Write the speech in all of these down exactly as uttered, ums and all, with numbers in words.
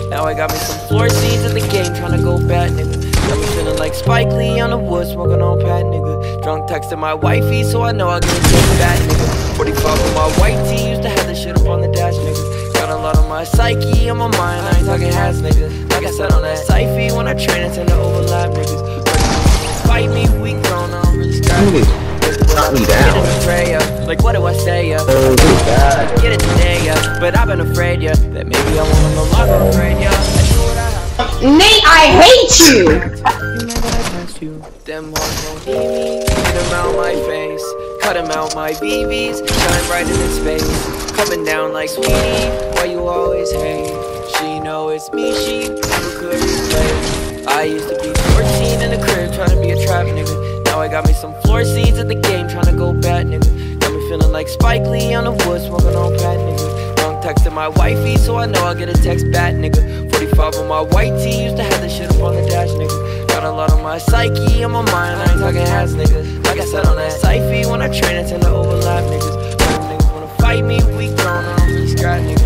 Now I got me some floor seats at the game, tryna go bad, nigga. Got me feeling like Spike Lee on the wood, smoking on pat, nigga. Drunk texting my wifey, so I know I get a take back, nigga. forty-five with my white tee, used to have this shit up on the dash, nigga. Got a lot on my psyche, on my mind, I ain't talking hats, nigga. Like I said on that Syfy, when I train, I tend to overlap, niggas. Fight me, we grown, I don't really scratch, nigga. Knock me down. Like what do I say, yeah? Oh, God. Get it today, yeah. But I've been afraid, yeah. That maybe I won't no longer afraid, yeah. I do what I have. Nate, I hate you! you. Them hearts won't hear me. Get them out my face. Cut them out my B Bs. Shine bright in his face. Coming down like sweetie. Why you always hate? She know it's me, she never could relate. I used to be fourteen in the crib, trying to be a trap nigga. Now I got me some floor seats at the game, tryna go bad, nigga. Got me feeling like Spike Lee on the wood, smoking on pat, nigga. Drunk texting my wifey, so I know I'll get a text back, nigga. forty-five on my white tee, used to have this shit up on the dash, nigga. Got a lot on my psyche, on my mind, I ain't talking hats, nigga. Like I said on that Syfy, when I train, I tend to overlap, niggas. When niggas wanna fight me, we grown, I don't really scratch, nigga.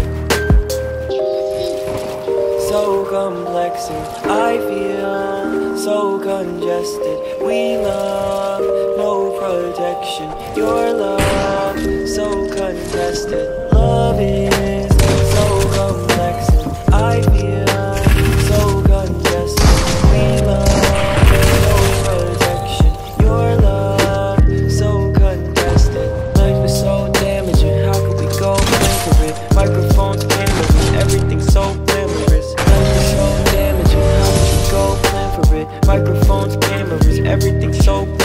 So complex and I feel so congested. We love, no protection. Your love, so contested. Love is so complex and I feel so congested. We love, no protection. Your love, so contested. Life is so damaging, how could we go for it? Microphones, cameras, everything's so glamorous. Life is so damaging, how could we go plan for it? Microphones, cameras, everything's so